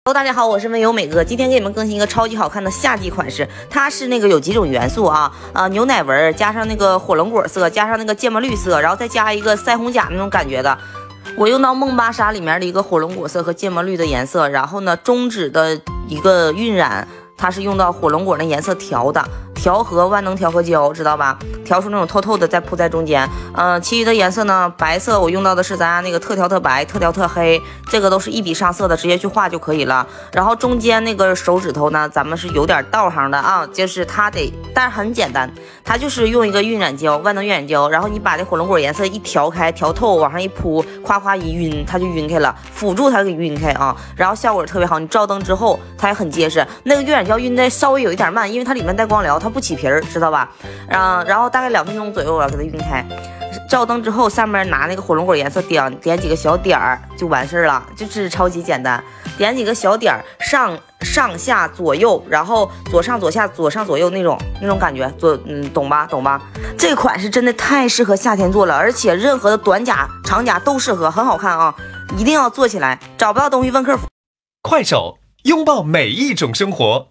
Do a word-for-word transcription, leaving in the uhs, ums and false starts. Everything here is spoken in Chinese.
Hello， 大家好，我是温柔美哥，今天给你们更新一个超级好看的夏季款式，它是那个有几种元素啊，呃，牛奶纹加上那个火龙果色，加上那个芥末绿色，然后再加一个腮红甲那种感觉的。我用到梦芭莎里面的一个火龙果色和芥末绿的颜色，然后呢，中指的一个晕染，它是用到火龙果的颜色调的。 调和万能调和胶，知道吧？调出那种透透的，再铺在中间。嗯、呃，其余的颜色呢，白色我用到的是咱家那个特调特白、特调特黑，这个都是一笔上色的，直接去画就可以了。然后中间那个手指头呢，咱们是有点道行的啊，就是它得，但是很简单，它就是用一个晕染胶，万能晕染胶，然后你把这火龙果颜色一调开，调透，往上一铺，夸夸一晕，它就晕开了，辅助它给晕开啊，然后效果特别好。你照灯之后，它也很结实。那个晕染胶晕的稍微有一点慢，因为它里面带光疗，它 不起皮儿，知道吧？嗯，然后大概两分钟左右，我要给它晕开。照灯之后，上面拿那个火龙果颜色点点几个小点儿就完事儿了，就是超级简单。点几个小点儿，上上下左右，然后左上左下左上左右那种那种感觉，左嗯懂吧懂吧？这款是真的太适合夏天做了，而且任何的短甲、长甲都适合，很好看啊！一定要做起来。找不到东西问客服。 快手，拥抱每一种生活。